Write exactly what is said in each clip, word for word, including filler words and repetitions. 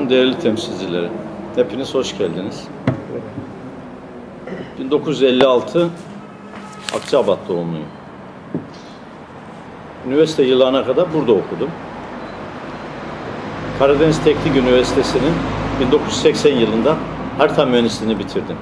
Bankası'nın değerli temsilcileri, hepiniz hoş geldiniz. bin dokuz yüz elli altı Akçaabat doğumluyum. Üniversite yıllarına kadar burada okudum. Karadeniz Teknik Üniversitesi'nin bin dokuz yüz seksen yılında harita mühendisliğini bitirdim.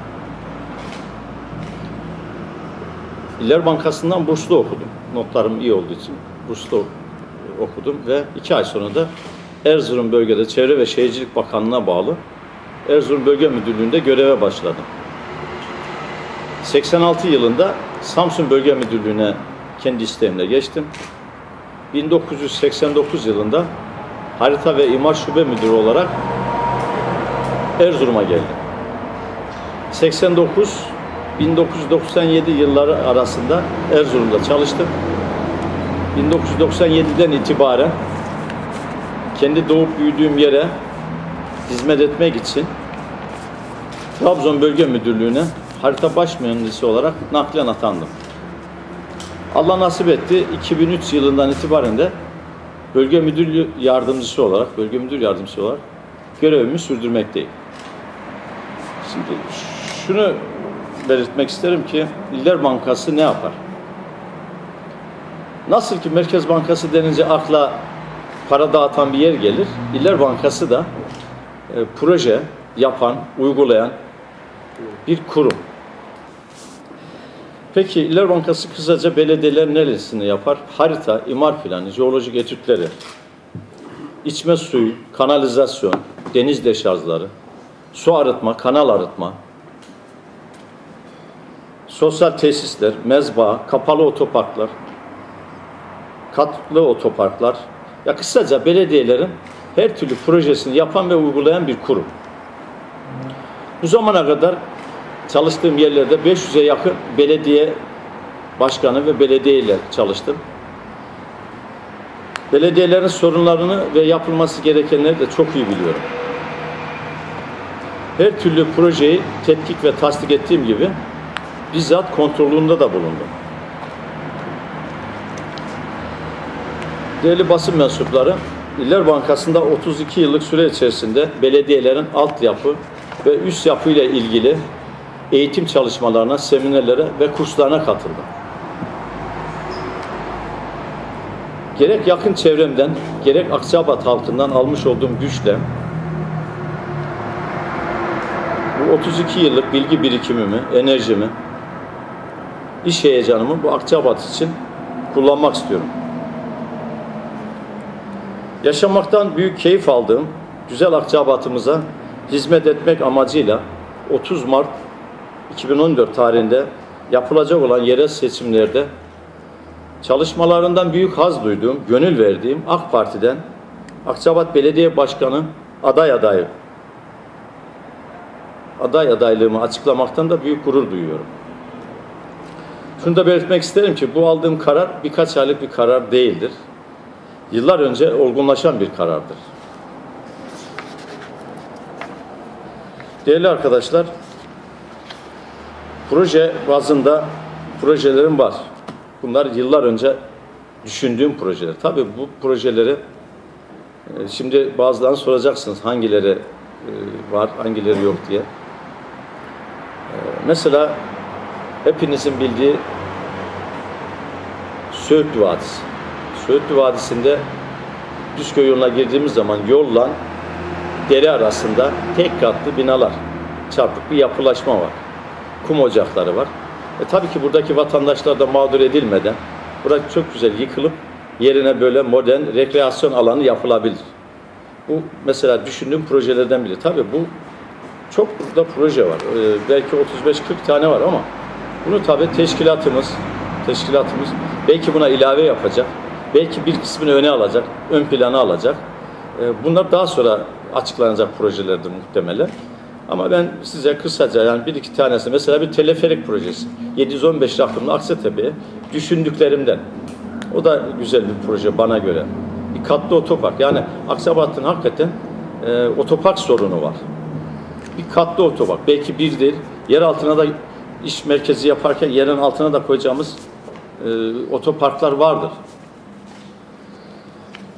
İller Bankası'ndan burslu okudum. Notlarım iyi olduğu için burslu okudum ve iki ay sonra da Erzurum bölgede Çevre ve Şehircilik Bakanlığı'na bağlı Erzurum Bölge Müdürlüğü'nde göreve başladım. seksen altı yılında Samsun Bölge Müdürlüğü'ne kendi isteğimle geçtim. bin dokuz yüz seksen dokuz yılında Harita ve İmar Şube Müdürü olarak Erzurum'a geldim. seksen dokuz bin dokuz yüz doksan yedi yılları arasında Erzurum'da çalıştım. bin dokuz yüz doksan yedi'den itibaren kendi doğup büyüdüğüm yere hizmet etmek için Trabzon Bölge Müdürlüğü'ne harita baş mühendisi olarak naklen atandım. Allah nasip etti, iki bin üç yılından itibaren de bölge müdür yardımcısı olarak, bölge müdür yardımcısı olarak görevimi sürdürmekteyim. Şimdi şunu belirtmek isterim ki İller Bankası ne yapar? Nasıl ki Merkez Bankası denince akla para dağıtan bir yer gelir, İller Bankası da e, proje yapan, uygulayan bir kurum. Peki İller Bankası kısaca belediyeler neresini yapar? Harita, imar planı, jeolojik etütleri, içme suyu, kanalizasyon, deniz deşarjları, su arıtma, kanal arıtma, sosyal tesisler, mezba, kapalı otoparklar, katlı otoparklar, ya kısaca belediyelerin her türlü projesini yapan ve uygulayan bir kurum. Bu zamana kadar çalıştığım yerlerde beş yüze yakın belediye başkanı ve belediye ile çalıştım. Belediyelerin sorunlarını ve yapılması gerekenleri de çok iyi biliyorum. Her türlü projeyi tetkik ve tasdik ettiğim gibi bizzat kontrolünde de bulundum. Değerli basın mensupları, İller Bankası'nda otuz iki yıllık süre içerisinde belediyelerin altyapı ve üst yapı ile ilgili eğitim çalışmalarına, seminerlere ve kurslarına katıldım. Gerek yakın çevremden, gerek Akçaabat halkından almış olduğum güçle bu otuz iki yıllık bilgi birikimimi, enerjimi, iş heyecanımı bu Akçaabat için kullanmak istiyorum. Yaşamaktan büyük keyif aldığım güzel Akçaabat'ımıza hizmet etmek amacıyla otuz Mart iki bin on dört tarihinde yapılacak olan yerel seçimlerde çalışmalarından büyük haz duyduğum, gönül verdiğim AK Parti'den Akçaabat Belediye Başkanı aday adayı aday adaylığımı açıklamaktan da büyük gurur duyuyorum. Şunu da belirtmek isterim ki bu aldığım karar birkaç aylık bir karar değildir. Yıllar önce olgunlaşan bir karardır. Değerli arkadaşlar, proje bazında projelerim var. Bunlar yıllar önce düşündüğüm projeler. Tabii bu projeleri şimdi bazılarını soracaksınız hangileri var, hangileri yok diye. Mesela hepinizin bildiği Söğütlü Vadisi. Söğütlü Vadisi'nde Düzköy yoluna girdiğimiz zaman yolla dere arasında tek katlı binalar, çarpık bir yapılaşma var. Kum ocakları var. E tabii ki buradaki vatandaşlar da mağdur edilmeden burası çok güzel yıkılıp yerine böyle modern rekreasyon alanı yapılabilir. Bu mesela düşündüğüm projelerden biri. Tabii bu çok burada proje var. Ee, belki otuz beş kırk tane var ama bunu tabii teşkilatımız teşkilatımız belki buna ilave yapacak. Belki bir kısmını öne alacak, ön plana alacak. Ee, bunlar daha sonra açıklanacak projelerdir muhtemelen. Ama ben size kısaca yani bir iki tanesi, mesela bir teleferik projesi. yedi yüz on beş rakımlı Aksatepe'ye düşündüklerimden. O da güzel bir proje bana göre. Bir katlı otopark. Yani Akçaabat'ın hakikaten e, otopark sorunu var. Bir katlı otopark. Belki bir değil. Yer altına da iş merkezi yaparken yerin altına da koyacağımız e, otoparklar vardır.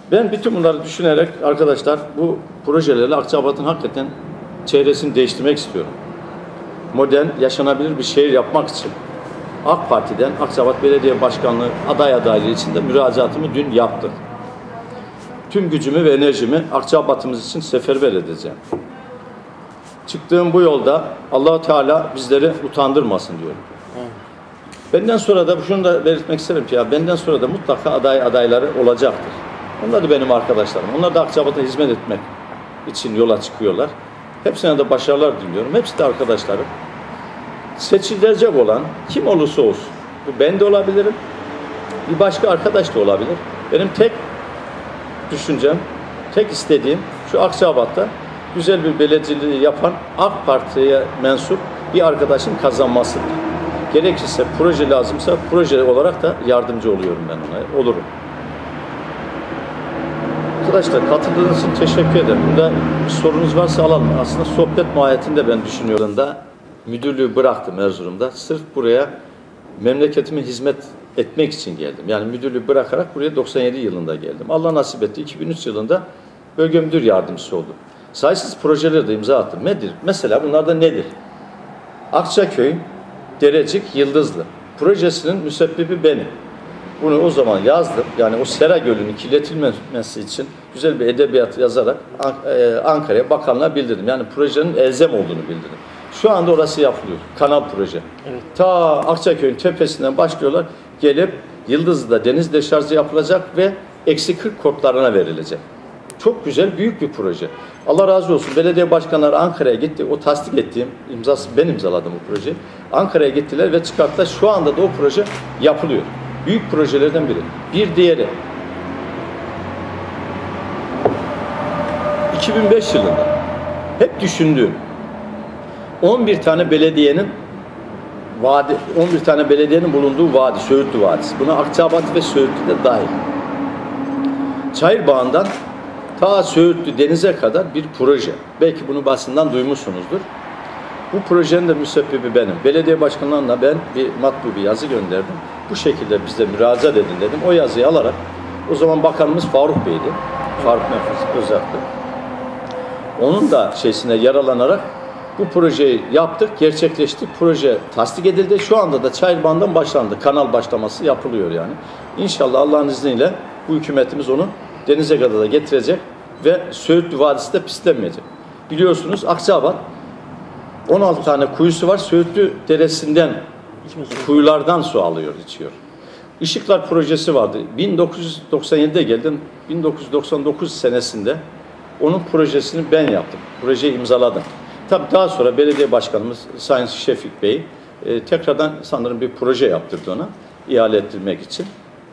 Ben bütün bunları düşünerek arkadaşlar bu projelerle Akçabat'ın hakikaten çevresini değiştirmek istiyorum. Modern, yaşanabilir bir şehir yapmak için AK Parti'den Akçabat Belediye Başkanlığı aday adaylığı içinde müracaatımı dün yaptım. Tüm gücümü ve enerjimi Akçabat'ımız için seferber edeceğim. Çıktığım bu yolda Allah-u Teala bizleri utandırmasın diyorum. Benden sonra da şunu da belirtmek isterim ki ya benden sonra da mutlaka aday adayları olacaktır. Onlar da benim arkadaşlarım. Onlar da Akçabat'a hizmet etmek için yola çıkıyorlar. Hepsine de başarılar diliyorum. Hepsi de arkadaşlarım. Seçilecek olan kim olursa olsun. Bu ben de olabilirim. Bir başka arkadaş da olabilir. Benim tek düşüncem, tek istediğim şu Akçabat'ta güzel bir belediyeliği yapan AK Parti'ye mensup bir arkadaşın kazanmasıdır. Gerekirse proje lazımsa proje olarak da yardımcı oluyorum ben ona. Olurum. Arkadaşlar katıldığınız için teşekkür ederim. Burada bir sorunuz varsa alalım. Aslında sohbet mahiyetinde ben düşünüyorum da müdürlüğü bıraktım Erzurum'da. Sırf buraya memleketime hizmet etmek için geldim. Yani müdürlüğü bırakarak buraya doksan yedi yılında geldim. Allah nasip etti. iki bin üç yılında bölge müdür yardımcısı oldum. Sayısız projelere de imza attım. Nedir? Mesela bunlar da nedir? Akçaköy, Derecik, Yıldızlı projesinin müsebbibi benim. Bunu o zaman yazdım. Yani o Sera Gölü'nün kirletilmemesi için güzel bir edebiyat yazarak Ankara'ya bakanlığa bildirdim. Yani projenin elzem olduğunu bildirdim. Şu anda orası yapılıyor. Kanal proje. Evet. Ta Akçaköy'ün tepesinden başlıyorlar. Gelip Yıldızlı'da deniz deşarjı yapılacak ve eksi kırk kodlarına verilecek. Çok güzel, büyük bir proje. Allah razı olsun. Belediye başkanları Ankara'ya gitti. O tasdik ettiğim, imzası ben imzaladım o projeyi. Ankara'ya gittiler ve çıkarttılar. Şu anda da o proje yapılıyor. Büyük projelerden biri. Bir diğeri. iki bin beş yılında hep düşündüğüm on bir tane belediyenin vadi, on bir tane belediyenin bulunduğu vadi, Söğütlü Vadisi. Buna Akçabat ve Söğütlü de dahil. Çayırbağı'ndan ta Söğütlü denize kadar bir proje. Belki bunu basından duymuşsunuzdur. Bu projenin de müsebbibi benim. Belediye başkanlarına ben bir matbu bir yazı gönderdim. Bu şekilde bize müracaat edin dedim. O yazıyı alarak, o zaman bakanımız Faruk Bey'di. Faruk Mehmet Özak'tı. Onun da şeysine yaralanarak bu projeyi yaptık, gerçekleştik. Proje tasdik edildi. Şu anda da Çayırbağı'ndan başlandı. Kanal başlaması yapılıyor yani. İnşallah Allah'ın izniyle bu hükümetimiz onu denize kadar da getirecek ve Söğütlü Vadisi de pislenmeyecek. Biliyorsunuz Akçabat on altı tane kuyusu var. Söğütlü Deresi'nden kuyulardan su alıyor, içiyor. Işıklar projesi vardı. bin dokuz yüz doksan yedide geldim. bin dokuz yüz doksan dokuz senesinde onun projesini ben yaptım. Projeyi imzaladım. Tabii daha sonra belediye başkanımız Sayın Şefik Bey e, tekrardan sanırım bir proje yaptırdı ona, ihale ettirmek için.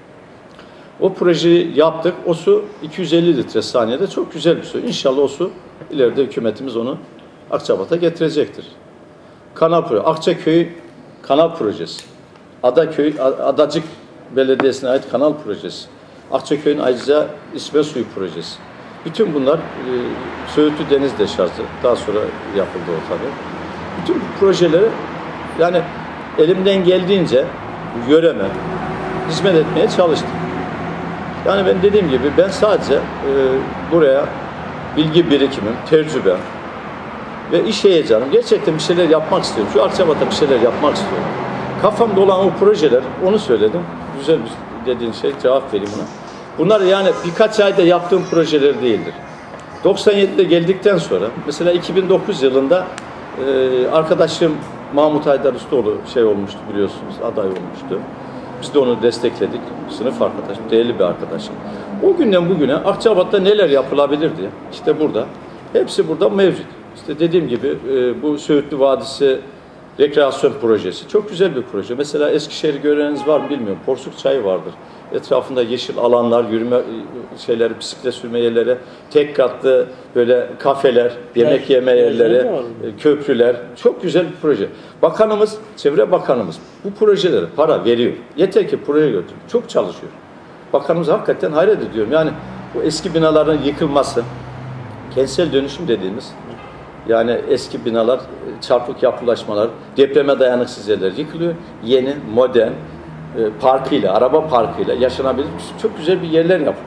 O projeyi yaptık. O su iki yüz elli litre saniyede çok güzel bir su. İnşallah o su ileride hükümetimiz onu Akçabat'a getirecektir. Kanal projesi, Akçaköy kanal projesi, Adaköy, Adacık Belediyesi'ne ait kanal projesi, Akçaköy'ün ayrıca içme suyu projesi. Bütün bunlar e, Söğütlü Deniz Deşarjı, daha sonra yapıldı o tabii. Bütün bu projeleri yani elimden geldiğince yöreme, hizmet etmeye çalıştım. Yani ben dediğim gibi ben sadece e, buraya bilgi birikimim, tecrübem ve iş heyecanım. Gerçekten bir şeyler yapmak istiyorum. Şu Akçabat'a bir şeyler yapmak istiyorum. Kafamda olan o projeler, onu söyledim. Güzel bir dediğin şey, cevap vereyim buna. Bunlar yani birkaç ayda yaptığım projeler değildir. doksan yedide geldikten sonra, mesela iki bin dokuz yılında e, arkadaşım Mahmut Haydar Ustaoğlu şey olmuştu biliyorsunuz, aday olmuştu. Biz de onu destekledik. Sınıf arkadaşım, değerli bir arkadaşım. O günden bugüne Akçabat'ta neler yapılabilir diye, işte burada, hepsi burada mevcut. İşte dediğim gibi e, bu Söğütlü Vadisi rekreasyon projesi. Çok güzel bir proje. Mesela Eskişehir'i göreniniz var mı bilmiyorum. Porsuk Çayı vardır. Etrafında yeşil alanlar, yürüme şeyleri, bisiklet sürme yerleri, tek katlı böyle kafeler, yemek yeme yerleri, köprüler. Çok güzel bir proje. Bakanımız, Çevre Bakanımız bu projelere para veriyor. Yeter ki proje götürün. Çok çalışıyor. Bakanımız hakikaten hayret ediyorum. Yani bu eski binaların yıkılması, kentsel dönüşüm dediğimiz, yani eski binalar, çarpık yapılaşmalar, depreme dayanıksız yerler yıkılıyor. Yeni, modern, parkıyla, araba parkıyla yaşanabilir çok güzel bir yerler yapılıyor.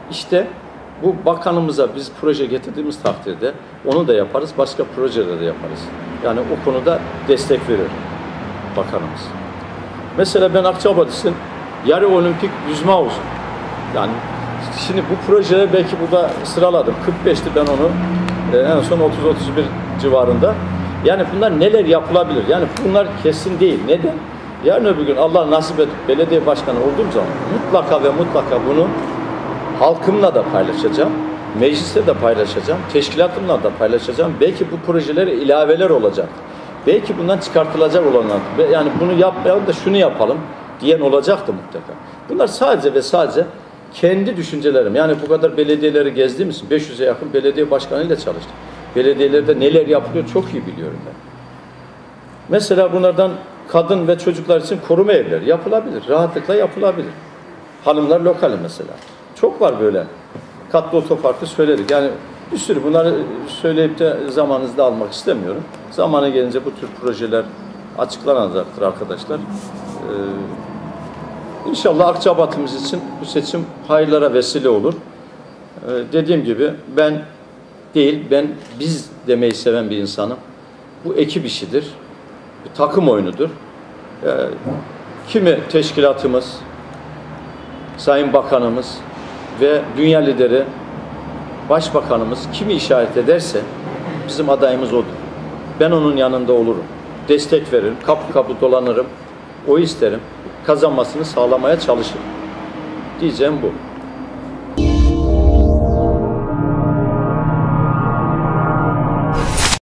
İşte bu bakanımıza biz proje getirdiğimiz takdirde onu da yaparız, başka projeleri de yaparız. Yani o konuda destek verir bakanımız. Mesela ben Akçabat'ın yarı olimpik yüzme havuzu. Yani şimdi bu projeleri belki burada sıraladım. kırk beşti ben onu e, en son otuz otuz bir civarında. Yani bunlar neler yapılabilir? Yani bunlar kesin değil. Neden? Yarın öbür gün Allah nasip edip belediye başkanı olduğum zaman mutlaka ve mutlaka bunu halkımla da paylaşacağım. Mecliste de paylaşacağım. Teşkilatımla da paylaşacağım. Belki bu projelere ilaveler olacak. Belki bundan çıkartılacak olanlar. Yani bunu yapmayalım da şunu yapalım diyen olacaktı mutlaka. Bunlar sadece ve sadece kendi düşüncelerim. Yani bu kadar belediyeleri gezdiğim için beş yüze yakın belediye başkanıyla çalıştım. Belediyelerde neler yapılıyor çok iyi biliyorum ben. Mesela bunlardan kadın ve çocuklar için koruma evleri yapılabilir. Rahatlıkla yapılabilir. Hanımlar lokali mesela. Çok var böyle. Katlı otoparkı söyledik. Yani bir sürü bunları söyleyip de zamanınızda almak istemiyorum. Zamanı gelince bu tür projeler açıklanacaktır arkadaşlar. Ee, İnşallah Akçabat'ımız için bu seçim hayırlara vesile olur. Ee, dediğim gibi ben değil, ben biz demeyi seven bir insanım. Bu ekip işidir. Bir takım oyunudur. Ee, kimi teşkilatımız, Sayın Bakanımız ve dünya lideri Başbakanımız kimi işaret ederse bizim adayımız odur. Ben onun yanında olurum. Destek veririm, kapı kapı dolanırım. O isterim. Kazanmasını sağlamaya çalışırım. Diyeceğim bu.